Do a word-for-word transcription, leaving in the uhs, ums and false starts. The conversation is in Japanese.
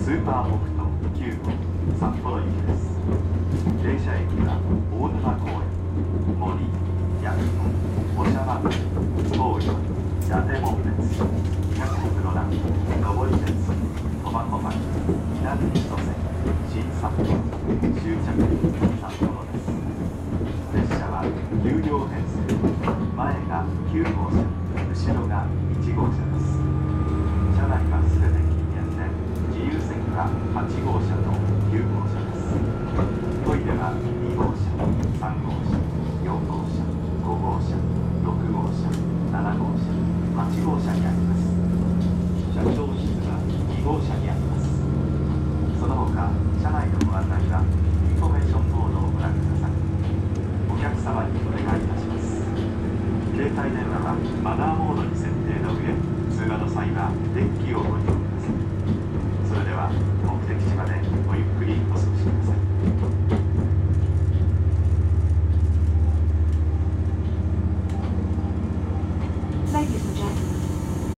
スーパー北斗きゅう号札幌行きです。停車駅は大沼公園、森、八雲、長万部、東洋、伊達紋別、東黒田、上り鉄、苫小牧、南千歳、新札幌、終着札幌です。列車はきゅうりょう編成、前がきゅうごうしゃ、後ろがいちごうしゃです。車内はすべて禁煙で、自由席ははちごうしゃときゅうごうしゃです。トイレはにごうしゃ、さんごうしゃ、よんごうしゃ、ごごうしゃ、ろくごうしゃ、ななごうしゃ、はちごうしゃにあります。車掌室はにごうしゃにあります。その他、車内のご案内はインフォメーションボードをご覧ください。お客様にお願いいたします。携帯電話はマナーモードに設定の上、通話の際は電気をご利用